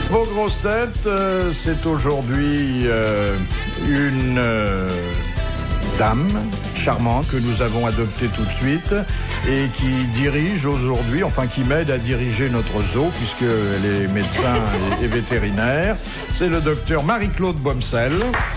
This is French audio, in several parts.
Vos grosses têtes, c'est aujourd'hui une dame charmante que nous avons adoptée tout de suite et qui dirige aujourd'hui, enfin qui m'aide à diriger notre zoo puisqu'elle est médecin et vétérinaire. C'est le docteur Marie-Claude Bomsel.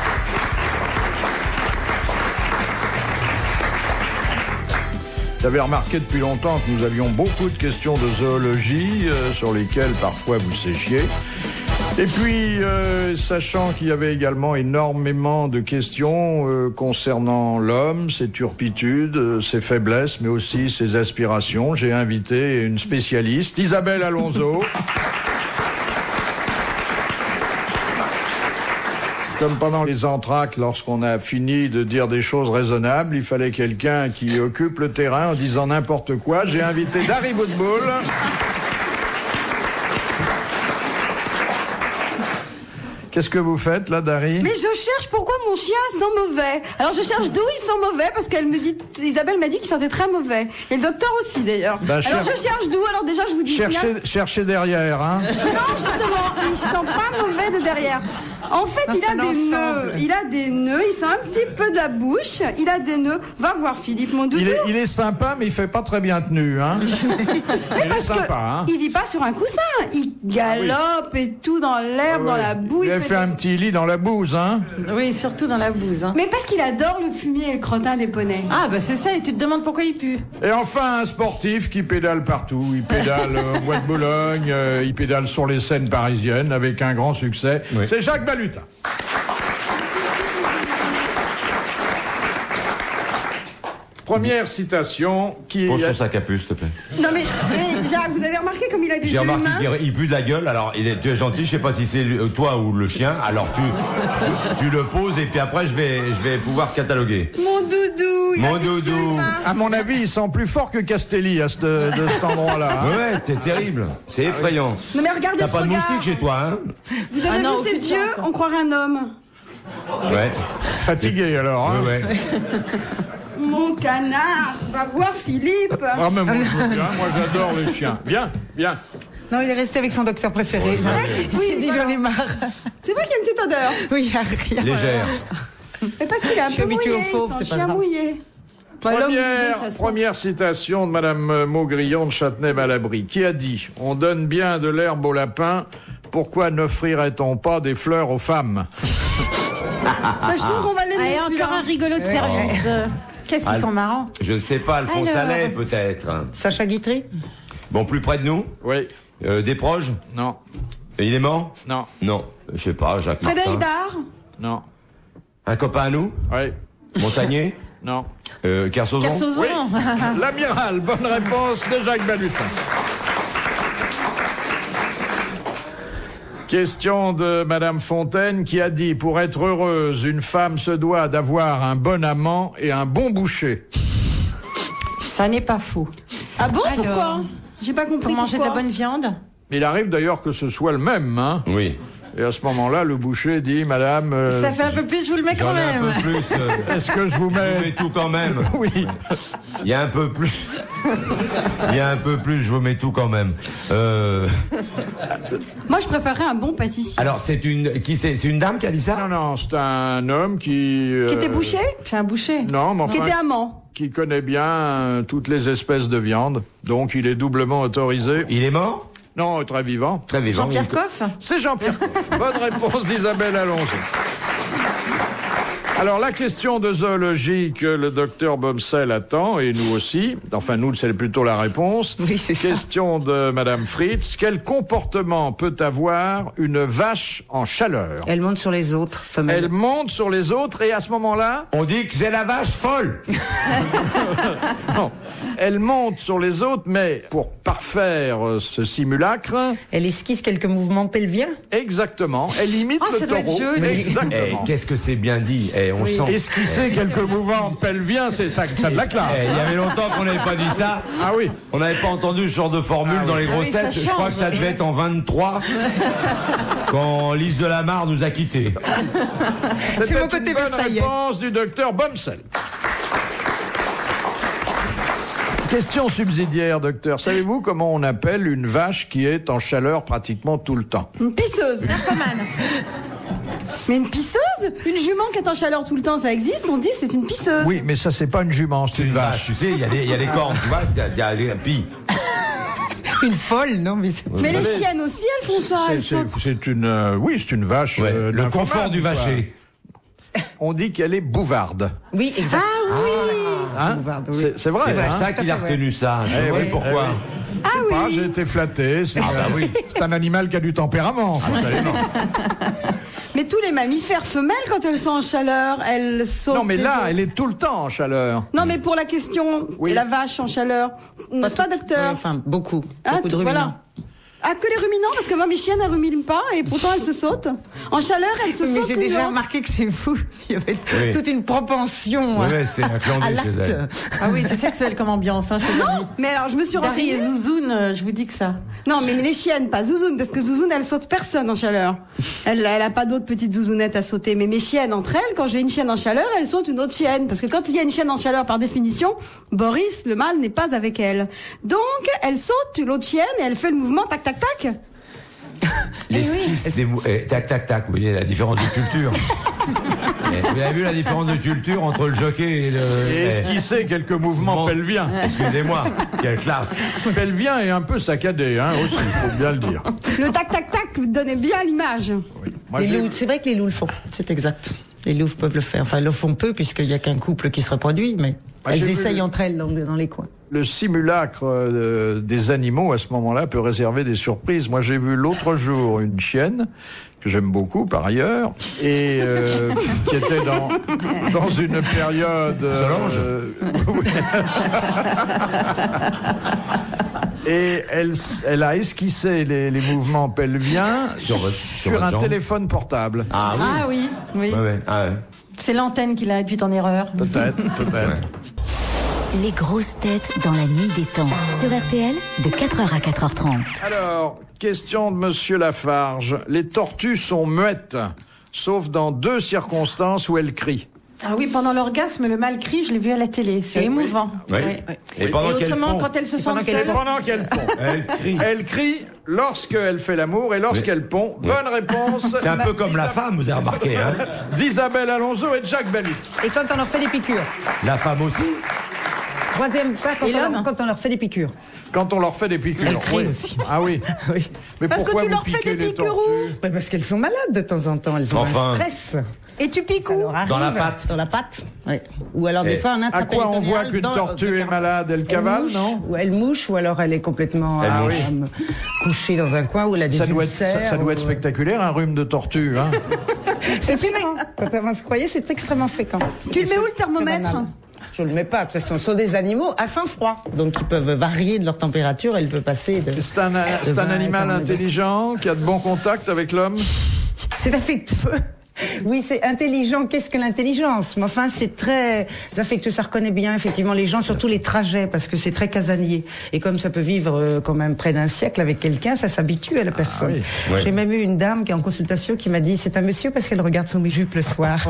J'avais remarqué depuis longtemps que nous avions beaucoup de questions de zoologie sur lesquelles parfois vous séchiez. Et puis, sachant qu'il y avait également énormément de questions concernant l'homme, ses turpitudes, ses faiblesses, mais aussi ses aspirations, j'ai invité une spécialiste, Isabelle Alonso. Comme pendant les entr'actes, lorsqu'on a fini de dire des choses raisonnables, il fallait quelqu'un qui occupe le terrain en disant n'importe quoi. J'ai invité Dari Boudboul. Qu'est-ce que vous faites là, Dari? Mais je cherche pourquoi mon chien sent mauvais. Alors je cherche d'où il sent mauvais parce qu'elle me dit, Isabelle m'a dit qu'il sentait très mauvais. Et le docteur aussi d'ailleurs. Alors je cherche d'où. Alors déjà je vous dis. Cherchez derrière, hein. Non justement, il sent pas mauvais de derrière. En fait, il a des nœuds. Il a des nœuds. Il sent un petit peu de la bouche. Il a des nœuds. Va voir Philippe, mon doudou. Il est sympa, mais il fait pas très bien tenu, hein. Mais parce que hein. Il vit pas sur un coussin. Il galope et tout dans l'herbe, dans la boue. Il a fait un petit lit dans la bouse, hein. Oui, surtout dans la bouse. Hein. Mais parce qu'il adore le fumier et le crottin des poneys. Ah bah c'est ça. Et tu te demandes pourquoi il pue. Et enfin, un sportif qui pédale partout. Il pédale au Bois de Boulogne. Il pédale sur les scènes parisiennes avec un grand succès. Oui. C'est Jacques Balutin. Première citation qui... Pose son sac à puce, s'il te plaît. Non mais Jacques, vous avez remarqué comme il a des J'ai remarqué qu'il pue de la gueule, alors tu es gentil, je sais pas si c'est toi ou le chien, alors tu le poses et puis après je vais pouvoir cataloguer. Mon doudou, mon doudou. À mon avis, il sent plus fort que Castelli de cet endroit-là. Hein. Ouais, t'es terrible, c'est effrayant. Non mais regardez T'as ce pas de regard. moustique chez toi, hein? Vous avez vu ses yeux, on croirait un homme. Ouais. Fatigué alors, hein? Ouais. Mon canard, va voir Philippe. Ah mais moi j'adore les chiens. Viens. Non, il est resté avec son docteur préféré. Oui, dit j'en ai marre. C'est vrai qu'il y a une petite odeur. Oui, il y a rien. Légère. Mais parce qu'il est un peu mouillé, il sent chien mouillé. Première citation de Madame Maugrillon de Châtenay-Malabry, qui a dit « On donne bien de l'herbe aux lapins, pourquoi n'offrirait-on pas des fleurs aux femmes ?» Sachant qu'on va l'aimer. Et encore un rigolo de service. Qu'est-ce qu'ils sont marrants. Je ne sais pas, Alphonse Allais peut-être. Sacha Guitry. Bon, plus près de nous. Oui. Des proches. Non. Et il est mort. Non. Non, je sais pas, Jacques Martin. Frédéric Dard. Non. Un copain à nous. Oui. Montagnier. Non. Kersozon. Oui. L'amiral, bonne réponse de Jacques Balutin. Question de Madame Fontaine qui a dit « Pour être heureuse, une femme se doit d'avoir un bon amant et un bon boucher. » Ça n'est pas faux. Ah bon? Alors, pourquoi? J'ai pas compris. Pour manger de la bonne viande. Il arrive d'ailleurs que ce soit le même, hein. Oui. Et à ce moment-là, le boucher dit « Madame... ça fait un peu plus, je vous le mets quand même. Un peu plus. Est-ce que je vous mets... » Je vous mets tout quand même. Oui. Il y a un peu plus. Il y a un peu plus, je vous mets tout quand même. Moi, je préférerais un bon pâtissier. Alors, c'est une dame qui a dit ça? Non, c'est un homme qui... Qui était boucher? C'est un boucher. Non, mais enfin... Qui était amant? Qui connaît bien toutes les espèces de viande. Donc, il est doublement autorisé. Il est mort? Non, très vivant. Très vivant. Jean-Pierre Coff. C'est Jean-Pierre Coff. Bonne réponse d'Isabelle Alonso. Alors, la question de zoologie que le docteur Bomsel attend, et nous aussi, enfin nous, c'est plutôt la réponse. Oui, c'est ça. Question de Madame Fritz. Quel comportement peut avoir une vache en chaleur? Elle monte sur les autres, femelles. Elle monte sur les autres et à ce moment-là... On dit que c'est la vache folle. Non, elle monte sur les autres, mais pour parfaire ce simulacre... Elle esquisse quelques mouvements pelviens. Exactement, elle imite le ça doit être taureau. joli. Exactement. Qu'est-ce que c'est bien dit. On sent. Esquisser quelques mouvements pelviens, c'est ça de la classe. Il y avait longtemps qu'on n'avait pas dit ça. Ah oui. On n'avait pas entendu ce genre de formule dans les grosses têtes. Je crois que ça devait être en 23 quand Lise Delamarre nous a quittés. C'était mon côté une bonne Versailles. réponse du docteur Bomsel. Question subsidiaire, docteur. Savez-vous comment on appelle une vache qui est en chaleur pratiquement tout le temps? Une pisseuse. Mais une pisseuse? Une jument qui est en chaleur tout le temps, ça existe? On dit c'est une pisseuse. Oui, mais ça, c'est pas une jument, c'est une vache. Tu sais, il y a des cornes, tu vois, puis Une folle, non mais Mais les chiennes aussi, elles font ça. Elles sautent. C'est une, oui, c'est une vache. le nymphomane, confort du quoi. vacher. On dit qu'elle est bouvarde. Oui, exact. Ah oui. Hein? Bouvarde, oui. C'est vrai. C'est hein? ça qu'il a retenu ça. Je Eh sais oui, pourquoi. Ah Ah, oui. j'ai été flatté. C'est oui. c'est un animal qui a du tempérament. Mais tous les mammifères femelles, quand elles sont en chaleur, elles sautent. Non, mais les là, autres. elle est tout le temps en chaleur. Non, mais pour la question, Oui. la vache en chaleur, n'est-ce pas, docteur? Enfin, beaucoup. Ah, Beaucoup de ruminants. voilà. Ah, que les ruminants, parce que moi, mes chiennes, elles ruminent pas, et pourtant, elles se sautent. En chaleur, elles se Mais sautent. j'ai l'une déjà l'autre. remarqué que chez vous, il y avait Oui. toute une propension Ouais, c'est un clan à chez elle. l'acte. Ah oui, c'est sexuel comme ambiance. Hein, Mais alors, je me suis Dari et renseignée. Zouzoun, je vous dis que ça. Non, mais les chiennes, pas Zouzoun, parce que Zouzoun, elle saute personne en chaleur. Elle a pas d'autres petites zouzounettes à sauter. Mais mes chiennes, entre elles, quand j'ai une chienne en chaleur, elles sautent une autre chienne. Parce que quand il y a une chienne en chaleur, par définition, Boris, le mâle, n'est pas avec elle. Donc, elle saute l'autre chienne et elle fait le mouvement tac, tac, tac. L'esquisse des tac tac tac, vous voyez la différence de culture. Vous avez vu la différence de culture entre le jockey et le. Et esquisser quelques mouvements Bon. pelviens. Excusez-moi, quelle classe. Pelvien est un peu saccadé, hein, aussi, il faut bien le dire. Le tac, tac, tac vous donnez bien l'image. Moi, Les j'ai- loups, c'est vrai que les loups le font, c'est exact. Les loups peuvent le faire. Enfin, ils le font peu puisqu'il n'y a qu'un couple qui se reproduit, mais Moi, j'ai elles vu essayent le- entre elles dans les coins. Le simulacre des animaux, à ce moment-là, peut réserver des surprises. Moi, j'ai vu l'autre jour une chienne, que j'aime beaucoup par ailleurs, et qui était dans une période... Solange oui. Et elle a esquissé les mouvements pelviens Sur votre un jambe. téléphone portable. Ah oui. Ah oui, oui. Ouais, ouais. Ah, ouais. C'est l'antenne qui l'a induite en erreur. Peut-être, peut-être. Les grosses têtes dans la nuit des temps. Sur RTL, de 4h à 4h30. Alors, question de Monsieur Lafarge. Les tortues sont muettes, sauf dans 2 circonstances où elles crient. Ah oui, pendant l'orgasme, le mâle crie, je l'ai vu à la télé. C'est émouvant. Oui. Oui. Et pendant Et qu'elle autrement, pond, quand elles se pendant sentent qu'elle seules. Pendant qu'elle pond. elle crie. Elle crie lorsqu'elle fait l'amour et lorsqu'elle pond. Bonne réponse. C'est un peu comme la femme, vous avez remarqué, hein. d'Isabelle Alonso et de Jacques Baluc. Et quand on leur fait des piqûres. La femme aussi. Troisième pas Et l'homme quand on leur fait des piqûres. Quand on leur fait des piqûres. Elle crie Oui. aussi. Ah oui. Oui. Mais Parce que pourquoi tu vous leur fais piquez des les piqûres tortues? Ouais, parce qu'elles sont malades de temps en temps, elles ont Enfin. un stress. Et tu piques où? Alors, Dans la arrive, patte. Dans la patte. Ouais. Ou alors des Et fois un À quoi on voit qu'une tortue est malade? Elle cavale, non? Ou elle mouche, ou alors elle est complètement Elle mouche. couchée dans un coin où elle a des Ça doit, ulcères. ça doit être ou- spectaculaire, un rhume de tortue. Hein. C'est fréquent. Quand on se croyait, c'est extrêmement fréquent. Tu le Et mets où, c'est le thermomètre? très banal. Je le mets pas. De toute façon, ce sont des animaux à sang froid. Donc, ils peuvent varier de leur température. Elle peut passer de... C'est un vingt animal à intelligent qui a de bons contacts avec l'homme. C'est affectueux. Oui, c'est intelligent. Qu'est-ce que l'intelligence? Mais enfin, c'est très affectueux. Ça reconnaît bien, effectivement, les gens, surtout les trajets, parce que c'est très casanier. Et comme ça peut vivre quand même près d'un siècle avec quelqu'un, ça s'habitue à la personne. oui. Ouais. J'ai même eu une dame qui est en consultation qui m'a dit, c'est un monsieur parce qu'elle regarde son jupe le soir.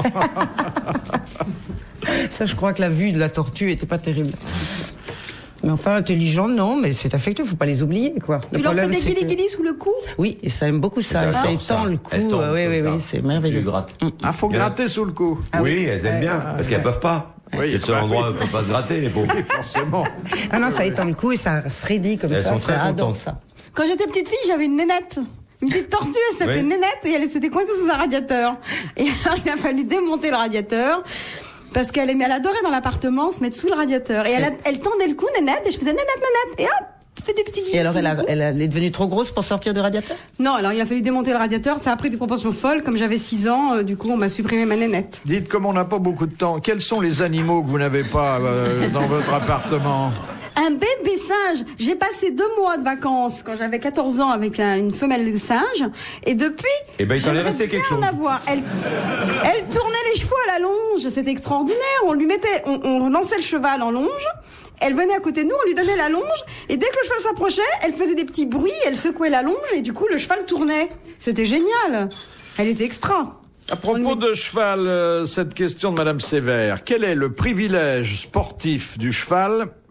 Ça, je crois que la vue de la tortue était pas terrible. Mais enfin, intelligent, non, mais c'est affectueux, faut pas les oublier, quoi. Tu leur fais des guili-guili sous le cou? Oui, et ça aime beaucoup ça. Ça Ça adore ça. étend le Elles cou. tombent Oui, comme oui, ça. oui, c'est merveilleux. Tu grattes. Ah, faut gratter sous le cou. Oui, elles aiment bien, parce qu'elles peuvent pas. Oui, C'est le seul bah endroit oui. où elles peuvent pas se gratter, les pauvres. Oui, forcément. Ah non, ça étend le cou et ça se raidit comme Elles ça. sont Ça très adore contentes. ça. Quand j'étais petite fille, j'avais une nénette. Une petite tortue, elle s'appelait Oui. Nénette et elle s'était coincée sous un radiateur. Et alors, il a fallu démonter le radiateur. Parce qu'elle adorait dans l'appartement se mettre sous le radiateur. Et elle tendait le cou, Nénette, et je faisais Nénette, Nénette. Et hop, fait des petits Et alors, sous le cou. elle est devenue trop grosse pour sortir du radiateur? Non, alors il a fallu démonter le radiateur. Ça a pris des proportions folles. Comme j'avais 6 ans, du coup, on m'a supprimé ma Nénette. Dites, comme on n'a pas beaucoup de temps, quels sont les animaux que vous n'avez pas dans votre appartement? Un bébé singe. J'ai passé 2 mois de vacances quand j'avais 14 ans avec une femelle singe. Et depuis, Eh ben, il t'en est j'aimerais resté quelque bien en chose. avoir. Elle tournait les chevaux à la longe. C'était extraordinaire. On lui mettait, on lançait le cheval en longe. Elle venait à côté de nous, on lui donnait la longe. Et dès que le cheval s'approchait, elle faisait des petits bruits, elle secouait la longe. Et du coup, le cheval tournait. C'était génial. Elle était extra. À propos de cheval, cette question de Madame Sévère. Quel est le privilège sportif du cheval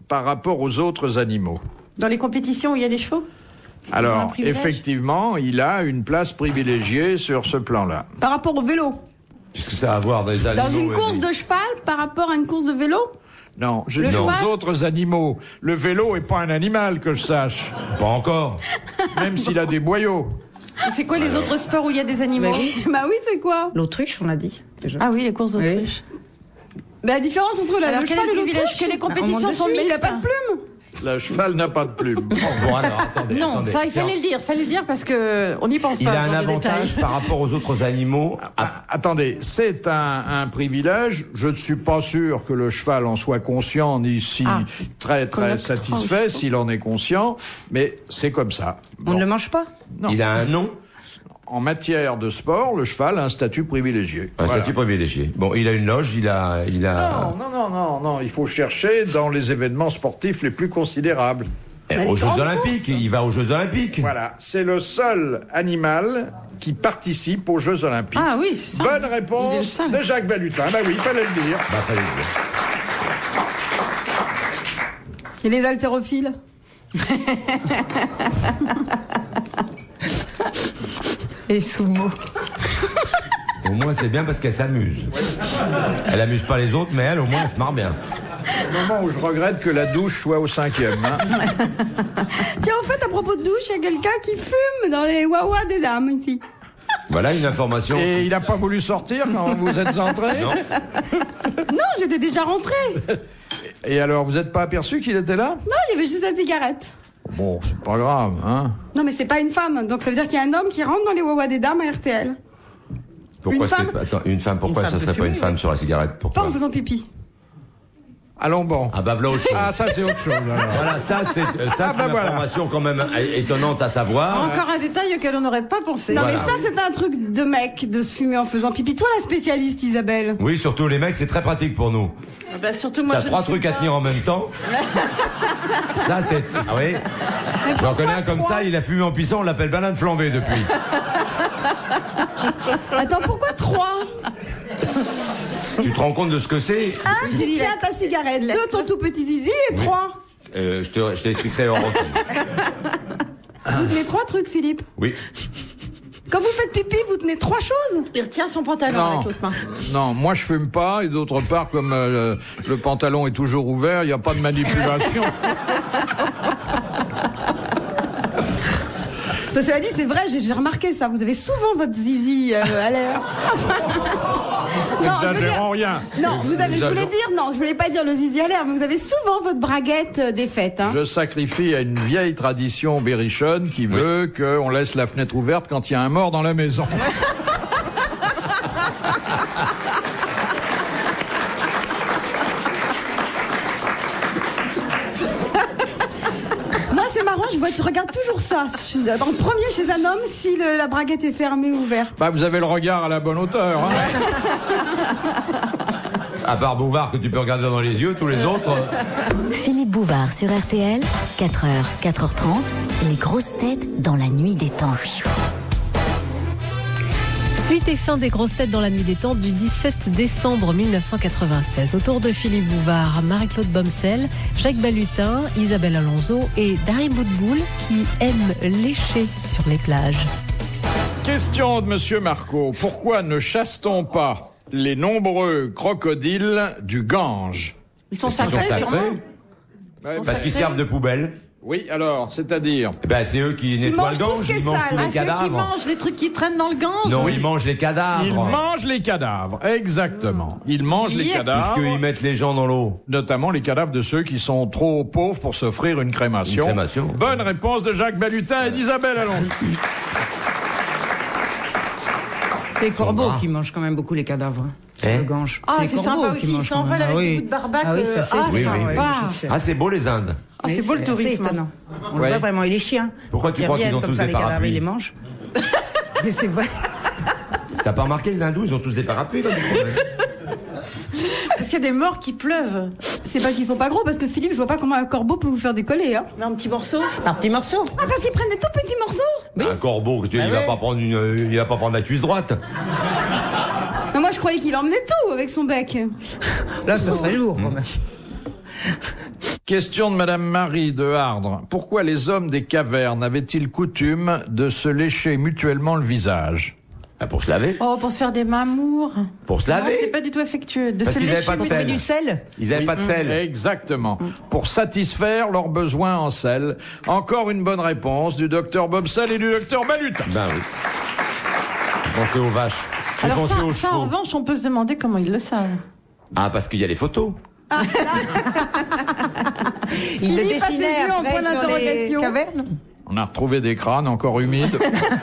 par rapport aux autres animaux. Dans les compétitions où il y a des chevaux? Ils ont un Alors, privilège. effectivement, il a une place privilégiée sur ce plan-là. Par rapport au vélo. Qu'est-ce que ça a à voir dans les animaux? Dans une course de cheval par rapport à une course de vélo? Non, je Le dis cheval aux autres animaux. Le vélo est pas un animal, que je sache. Pas encore. Même s'il a des boyaux. Et c'est quoi les autres sports où il y a des animaux? Bah oui, c'est quoi? L'autruche, on a dit. Déjà. Ah oui, les courses d'autruche. Bah la différence entre Alors le quel cheval est et le privilège? l'autruche? Que les compétitions sont Mais il a mixtes? pas de plume. Le cheval n'a pas de plume. Bon, alors, attendez. Non, attendez. ça, il fallait le dire parce que on n'y pense pas. Il a ce un genre de avantage détails. par rapport aux autres animaux. Attendez, c'est un privilège. Je ne suis pas sûr que le cheval en soit conscient, ni si très Comme notre satisfait, tranche. s'il en est conscient, mais c'est comme ça. On Bon. ne le mange pas? Non. Il a un nom, En matière de sport, le cheval a un statut privilégié. un Voilà. statut privilégié. Bon, il a une loge, il a. Non, il faut chercher dans les événements sportifs les plus considérables. Aux les Jeux grandes Olympiques, courses. il va aux Jeux Olympiques. Voilà, c'est le seul animal qui participe aux Jeux Olympiques. Ah oui, c'est ça. Bonne Il est le réponse seul. de Jacques Balutin. Bah oui, il fallait le dire. Bah, fallait le dire. Et les haltérophiles? Et sumo. Au moins, c'est bien parce qu'elle s'amuse. Elle amuse pas les autres, mais elle, au moins, elle se marre bien. Au moment où je regrette que la douche soit au 5e. Hein. Tiens, en fait, à propos de douche, il y a quelqu'un qui fume dans les wawas des dames ici. Voilà une information. Et il n'a pas voulu sortir quand vous êtes entré. Non, j'étais déjà rentrée. Et alors, vous n'êtes pas aperçu qu'il était là? Non, il y avait juste la cigarette. Bon, c'est pas grave, hein. Non, mais c'est pas une femme. Donc ça veut dire qu'il y a un homme qui rentre dans les wawas des dames à RTL. Pourquoi Une femme Attends, une femme, pourquoi Une ça femme serait peut pas une fumer, femme sur la cigarette? Pas Pourquoi? en faisant pipi. Allons bon. Ah bah voilà autre chose. Ah, ça c'est autre chose. alors. Voilà, ça c'est Ah, bah une voilà. information quand même étonnante à savoir. Encore un détail auquel on n'aurait pas pensé. Non, Voilà. mais ça, c'est un truc de mec, de se fumer en faisant pipi. Toi, la spécialiste, Isabelle. Oui, surtout les mecs, c'est très pratique pour nous. Ah bah, surtout moi. T'as je trois ne trucs fume à pas. tenir en même temps. Ça c'est. Ah oui. J'en connais un comme trois ça, il a fumé en puissant, on l'appelle banane flambée depuis. Attends, pourquoi 3? Tu te rends compte de ce que c'est? Un, tu tiens ta cigarette. 2, ton tout petit zizi. Et 3. Je t'expliquerai en retour. Vous tenez 3 trucs, Philippe. Oui. Quand vous faites pipi, vous tenez 3 choses. Il retient son pantalon Non. avec l'autre main. Non, moi je fume pas, et d'autre part, comme le pantalon est toujours ouvert, il n'y a pas de manipulation. Cela dit, c'est vrai, j'ai remarqué ça. Vous avez souvent votre zizi à l'air. Non, je veux dire- N'exagérons rien. Non, je voulais dire, non, je voulais pas dire le zizi à l'air, mais vous avez souvent votre braguette défaite, hein. Je sacrifie à une vieille tradition berrichonne qui veut qu'on laisse la fenêtre ouverte quand il y a un mort dans la maison. Moi, c'est marrant, je regarde toujours ça. En premier chez un homme, si la braguette est fermée ou ouverte. Bah, vous avez le regard à la bonne hauteur. Hein. À part Bouvard que tu peux regarder dans les yeux, tous les autres. Philippe Bouvard sur RTL, 4h, 4h30, les grosses têtes dans la nuit des temps. Suite et fin des grosses têtes dans la nuit des temps du 17 décembre 1996. Autour de Philippe Bouvard, Marie-Claude Bomsel, Jacques Balutin, Isabelle Alonso et Dari Boudboul qui aiment lécher sur les plages. Question de Monsieur Marco. Pourquoi ne chasse-t-on pas les nombreux crocodiles du Gange? Ils sont Ils sont sacrés, sacrés. sûrement. Parce qu'ils servent de poubelle. Oui, alors, c'est-à-dire? Eh ben, c'est eux qui nettoient mangent le tout Gange, ce qui est ils mangent sale. tous Ah, les ceux qui cadavres. mangent les trucs qui traînent dans le Gange. Non, ils mangent les cadavres. Ils mangent les cadavres, exactement. Ils mangent les cadavres, Puisqu'ils mettent les gens dans l'eau. notamment les cadavres de ceux qui sont trop pauvres pour s'offrir une crémation. Une crémation. Bonne réponse de Jacques Balutin et d'Isabelle Alonso. C'est les corbeaux gras. qui mangent quand même beaucoup les cadavres. Hein Le Gange. Ah, les c'est corbeaux sympa qui aussi, ils mangent quand s'envolent même. avec Ah des oui. bouts de barbac. Ah oui, ça c'est Oui, sympa, oui. ouais, je sais. Ah, c'est beau les Indes. Ah, c'est beau le assez tourisme. étonnant. On Ouais. le voit vraiment. Et les chiens. Pourquoi tu qui crois qu'ils reviennent ont comme tous ça, des les cadavres, parapluies ils les mangent. Mais c'est vrai. T'as pas remarqué les hindous, ils ont tous des parapluies comme du problème. Est-ce qu'il y a des morts qui pleuvent? C'est parce qu'ils sont pas gros, parce que Philippe, je vois pas comment un corbeau peut vous faire décoller, hein. Mais un petit morceau? Par petits morceaux. Ah, parce qu'ils prennent des tout petits morceaux. Un corbeau, que tu dis, Ah il va ouais. pas prendre il va pas prendre la cuisse droite. Mais moi, je croyais qu'il emmenait tout avec son bec. Là, ce serait lourd quand même. Question de Madame Marie de Ardres. Pourquoi les hommes des cavernes avaient-ils coutume de se lécher mutuellement le visage? Pour se laver. Oh, pour se faire des mamours. Pour se Non, laver. c'est pas du tout affectueux. De Parce se qu'ils avaient lécher pas de le sel. Du sel. Ils n'avaient pas de sel. Exactement. Pour satisfaire leurs besoins en sel. Encore une bonne réponse du docteur Bobsel et du docteur Balutin. Ben oui. Pensez aux vaches. J'ai Alors pensé aux ça, en chevaux. revanche, on peut se demander comment ils le savent. Ah, parce qu'il y a les photos. Il le Philippe a ses dessinait yeux en après point sur les d'interrogation. cavernes. On a retrouvé des crânes encore humides.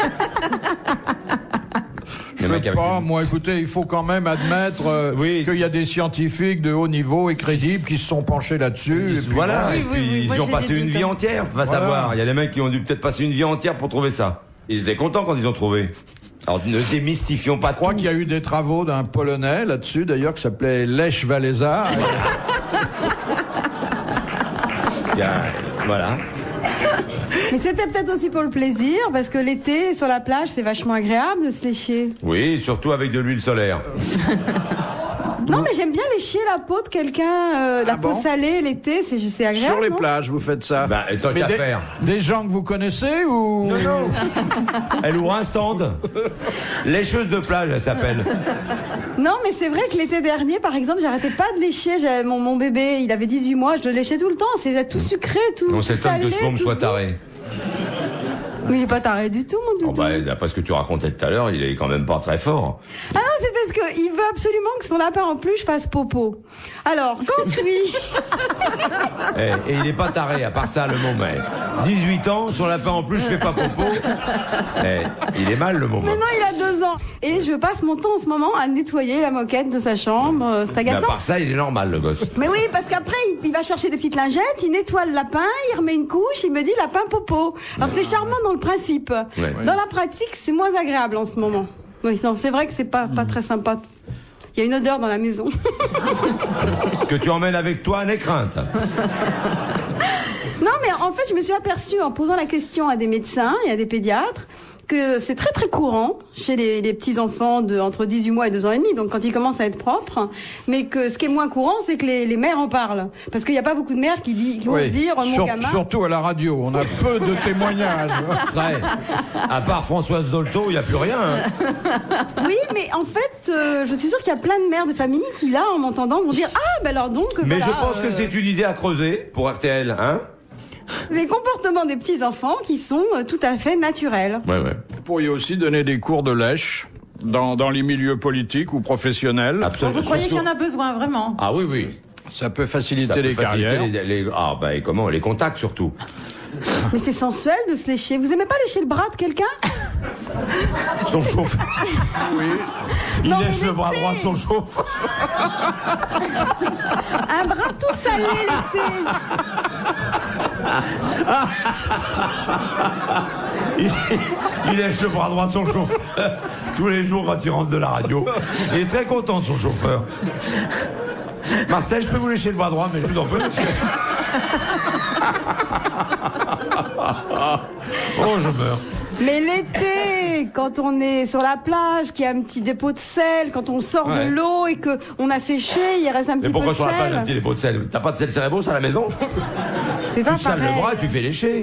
Je sais pas, moi, écoutez, il faut quand même admettre Oui. qu'il y a des scientifiques de haut niveau et crédibles qui se sont penchés là-dessus. Et puis Voilà, bon. et puis moi, ils ont j'ai passé des une doutes, vie hein. entière, va Voilà. savoir. Il y a des mecs qui ont dû peut-être passer une vie entière pour trouver ça. Ils étaient contents quand ils ont trouvé. Alors ne démystifions pas Je crois tout. qu'il y a eu des travaux d'un Polonais là-dessus, d'ailleurs, qui s'appelait Lech Walesa. Voilà. Mais c'était peut-être aussi pour le plaisir, parce que l'été, sur la plage, c'est vachement agréable de se lécher. Oui, surtout avec de l'huile solaire. Non, mais j'aime bien lécher la peau de quelqu'un, la peau bon salée l'été, c'est agréable. Sur les non plages, vous faites ça. Bah, et tant Mais qu'à des, faire. des gens que vous connaissez ou... Non. Elle ouvre un stand. Lécheuse de plage, elle s'appelle. Non, mais c'est vrai que l'été dernier, par exemple, j'arrêtais pas de lécher. J'avais mon bébé, il avait 18 mois, je le léchais tout le temps. C'est tout sucré, tout. On tout s'étonne salé, que ce môme tout soit doux. taré. Mais il est pas taré du tout, mon Oh doudou. bah, d'après ce que tu racontais tout à l'heure, il est quand même pas très fort. Ah non, c'est parce qu'il veut absolument que son lapin en peluche fasse popo. Alors, quand lui... Et il est pas taré, à part ça, le môme. 18 ans, son lapin en plus, je fais pas popo. Il est mal, le môme. Mais non, il a 2 ans. Et je passe mon temps en ce moment à nettoyer la moquette de sa chambre. C'est Mais à agaçant. part ça, il est normal, le gosse. Mais oui, parce qu'après, il va chercher des petites lingettes, il nettoie le lapin, il remet une couche, il me dit lapin popo. Alors c'est charmant dans le principe. Ouais. Dans la pratique, c'est moins agréable en ce moment. Oui, non, c'est vrai que c'est pas très sympa. Il y a une odeur dans la maison. Que tu emmènes avec toi, n'aie crainte. Non, mais en fait, je me suis aperçue en posant la question à des médecins et à des pédiatres que c'est très très courant chez les petits enfants de entre 18 mois et 2 ans et demi, donc quand ils commencent à être propres, mais que ce qui est moins courant, c'est que les mères en parlent, parce qu'il n'y a pas beaucoup de mères qui vont se dire mon gamin. Surtout à la radio, on a peu de témoignages. Après, à part Françoise Dolto, il n'y a plus rien. Oui, mais en fait, je suis sûre qu'il y a plein de mères de famille qui là, en m'entendant, vont dire ah ben alors donc. Mais voilà, je pense que c'est une idée à creuser pour RTL, hein? les comportements des petits enfants qui sont tout à fait naturels. Ouais. Vous pourriez aussi donner des cours de lèche dans les milieux politiques ou professionnels. Absolument. Vous croyez qu'il y en a besoin, vraiment? Ah oui. Ça peut faciliter Ça peut les faciliter carrières. et comment? Les contacts, surtout. Mais c'est sensuel de se lécher. Vous aimez pas lécher le bras de quelqu'un? Son chauffeur. Oui. Il Non, lèche mais le bras l'été. droit de son chauffeur. Un bras tout salé l'été. Il lèche le bras droit de son chauffeur. Tous les jours quand il rentre de la radio. Il est très content de son chauffeur. Marcel, je peux vous lécher le bras droit, mais je vous en prie, monsieur. Oh, je meurs. Mais l'été, quand on est sur la plage, qu'il y a un petit dépôt de sel, quand on sort Ouais. de l'eau et que on a séché, il reste un petit Mais peu pourquoi de sur la plage un sel. petit dépôt de sel? T'as pas de sel cérébros à la maison? C'est pas Tu sales pareil. le bras et tu fais lécher.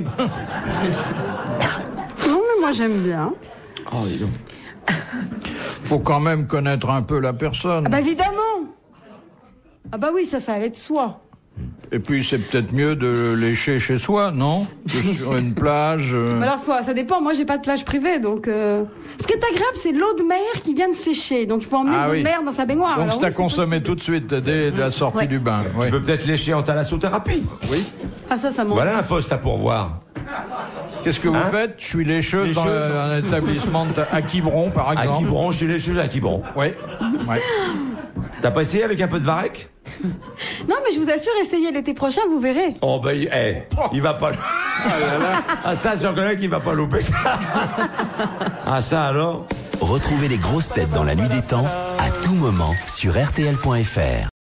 Non, mais moi j'aime bien. Oh, dis donc. Faut quand même connaître un peu la personne. Ah bah évidemment. Ah bah oui, ça allait de soi. Et puis c'est peut-être mieux de lécher chez soi, non? Que sur une plage. Mais alors ça dépend. Moi j'ai pas de plage privée, donc. Ce qui est agréable, c'est l'eau de mer qui vient de sécher. Donc il faut emmener l'eau de mer dans sa baignoire. Donc Alors c'est à oui, consommer possible. tout de suite dès la sortie Ouais. du bain. Oui. Tu peux peut-être lécher en thalassothérapie. Oui. Ah ça m'en. Voilà un poste à pourvoir. Qu'est-ce que vous Hein? faites? Je suis lécheuse dans Lécheuse. un établissement à Quiberon, par À exemple. Quiberon, je suis lécheuse à Quiberon. Oui. Ouais. T'as pas essayé avec un peu de varech? Non, mais je vous assure, essayez l'été prochain, vous verrez. Oh ben, il va pas. Ah ça, j'en connais qui va pas louper ça. Ah ça alors. Retrouvez les grosses têtes dans la nuit des temps à tout moment sur RTL.fr.